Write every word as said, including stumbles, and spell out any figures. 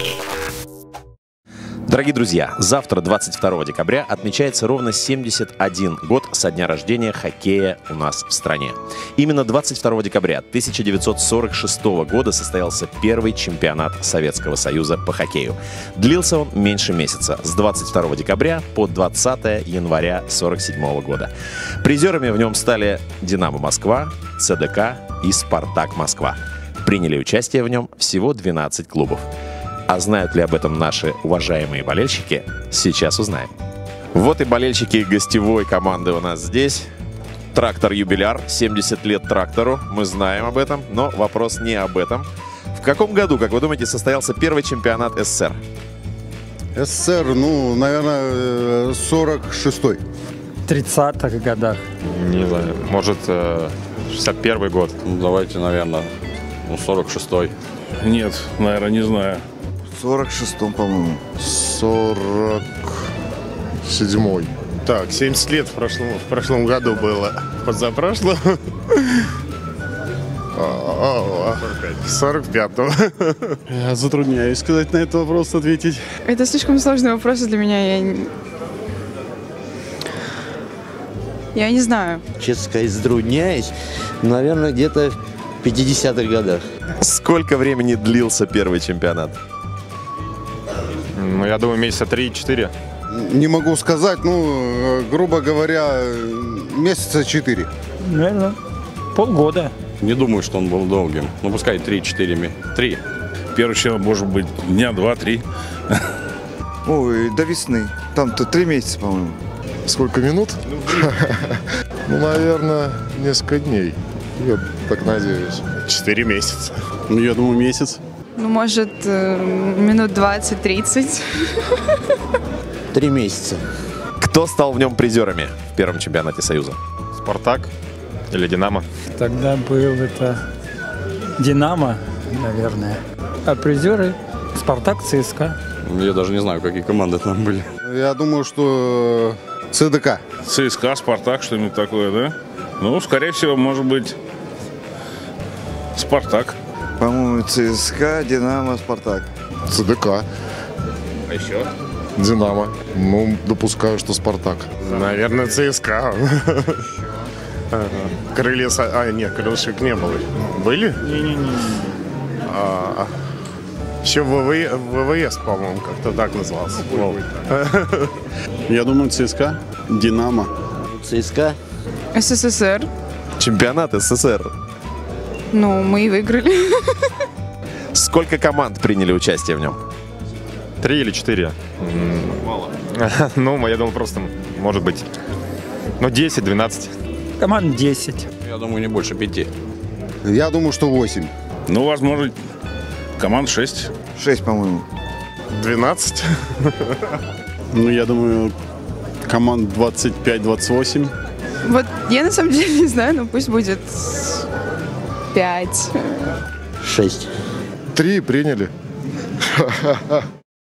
Дорогие друзья, завтра, двадцать второго декабря, отмечается ровно семьдесят один год со дня рождения хоккея у нас в стране. Именно двадцать второго декабря тысяча девятьсот сорок шестого года состоялся первый чемпионат Советского Союза по хоккею. Длился он меньше месяца, с двадцать второго декабря по двадцатое января сорок седьмого года. Призерами в нем стали «Динамо Москва», ЦДК и «Спартак Москва». Приняли участие в нем всего двенадцать клубов. А знают ли об этом наши уважаемые болельщики, сейчас узнаем. Вот и болельщики гостевой команды у нас здесь. Трактор «Юбиляр», семьдесят лет трактору, мы знаем об этом, но вопрос не об этом. В каком году, как вы думаете, состоялся первый чемпионат СССР? СССР, ну, наверное, сорок шестой. В тридцатых годах. Не знаю, может, шестьдесят первый год. Ну, давайте, наверное, ну, сорок шестой. Нет, наверное, не знаю. В сорок шестом, по-моему. сорок седьмой. Так, семьдесят лет в прошлом, в прошлом году было. Позапрошлом. сорок пятого. Я затрудняюсь сказать на этот вопрос, ответить. Это слишком сложный вопрос для меня. Я не, я не знаю. Честно сказать, затрудняюсь. Наверное, где-то в пятидесятых годах. Сколько времени длился первый чемпионат? Ну, я думаю, месяца три-четыре. Не могу сказать, ну, грубо говоря, месяца четыре. Наверное, полгода. Не думаю, что он был долгим. Ну, пускай три-четыре. Три. Первый чемпионат, может быть, дня два-три. Ой, до весны. Там-то три месяца, по-моему. Сколько минут? Ну, наверное, несколько дней. Я так надеюсь. Четыре месяца. Ну, я думаю, месяц. Ну, может, минут двадцать-тридцать. Три месяца. Кто стал в нем призерами в первом чемпионате Союза? «Спартак» или «Динамо». Тогда был это «Динамо», наверное. А призеры «Спартак», ЦСКА. Я даже не знаю, какие команды там были. Я думаю, что ЦДК. ЦСКА, «Спартак», что-нибудь такое, да? Ну, скорее всего, может быть, «Спартак». По-моему, ЦСКА, Динамо, Спартак. ЦДК. А еще? Динамо. Ну, допускаю, что Спартак. Наверное, ЦСКА. Крылья... А, нет, крылышек не было. Были? Не-не-не. Еще ВВС, по-моему, как-то так назывался. Я думаю, ЦСКА, Динамо. ЦСКА. СССР. Чемпионат СССР. Ну, мы и выиграли. Сколько команд приняли участие в нем? Три или четыре. Мало. Ну, я думал, просто, может быть, ну, десять-двенадцать. Команд десять. Я думаю, не больше пяти. Я думаю, что восемь. Ну, возможно, команд шесть. Шесть, по-моему. двенадцать. Ну, я думаю, команд двадцать пять-двадцать восемь. Вот я на самом деле не знаю, но пусть будет пять. Шесть. Три приняли.